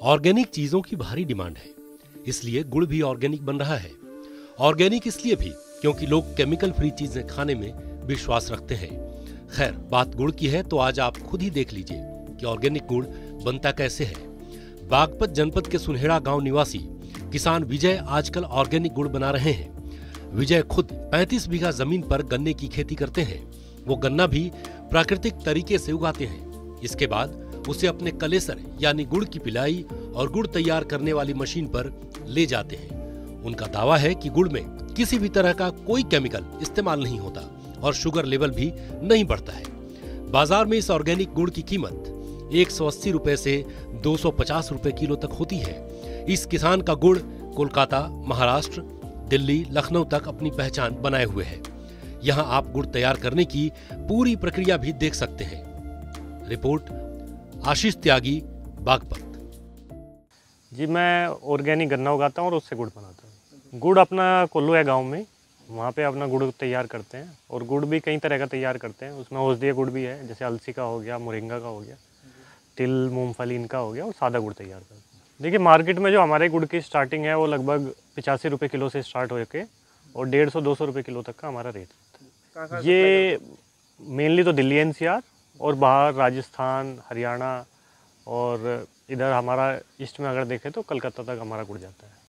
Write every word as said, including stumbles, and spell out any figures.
Organic चीजों की भारी डिमांड है, इसलिए गुड़ भी ऑर्गेनिक बन रहा है। ऑर्गेनिक इसलिए भी क्योंकि लोग केमिकल फ्री चीजें खाने में विश्वास रखते हैं। खैर, बात गुड़ की है तो आज आप खुद ही देख लीजिए कि ऑर्गेनिक गुड़ बनता कैसे है। बागपत जनपद के सुनहेड़ा गांव निवासी किसान विजय आजकल ऑर्गेनिक गुड़ बना रहे हैं। विजय खुद पैंतीस बीघा जमीन पर गन्ने की खेती करते हैं। वो गन्ना भी प्राकृतिक तरीके से उगाते हैं। इसके बाद उसे अपने कलेसर यानी गुड़ की पिलाई और गुड़ तैयार करने वाली मशीन पर ले जाते हैं। उनका दावा है कि गुड़ में किसी भी तरह का कोई केमिकल इस्तेमाल नहीं होता और शुगर लेवल भी नहीं बढ़ता है। बाजार में इस ऑर्गेनिक गुड़ की कीमत एक सौ अस्सी रुपए से दो सौ पचास रुपए किलो तक होती है। इस किसान का गुड़ कोलकाता, महाराष्ट्र, दिल्ली, लखनऊ तक अपनी पहचान बनाए हुए है। यहाँ आप गुड़ तैयार करने की पूरी प्रक्रिया भी देख सकते हैं। रिपोर्ट आशीष त्यागी, बागपत। जी, मैं ऑर्गेनिक गन्ना उगाता हूँ और उससे गुड़ बनाता हूँ। गुड़ अपना कोल्लू है गांव में, वहाँ पे अपना गुड़ तैयार करते हैं और गुड़ भी कई तरह का तैयार करते हैं। उसमें औषधीय गुड़ भी है, जैसे अलसी का हो गया, मोरिंगा का हो गया, तिल, मूंगफली इनका हो गया, और सादा गुड़ तैयार करते हैं। देखिए, मार्केट में जो हमारे गुड़ की स्टार्टिंग है वो लगभग पिचासी रुपये किलो से स्टार्ट हो के और डेढ़ सौ दो सौ रुपये किलो तक का हमारा रेट है। ये मेनली तो दिल्ली एन सी आर और बाहर राजस्थान, हरियाणा और इधर हमारा ईस्ट में अगर देखें तो कलकत्ता तक हमारा गुड़ जाता है।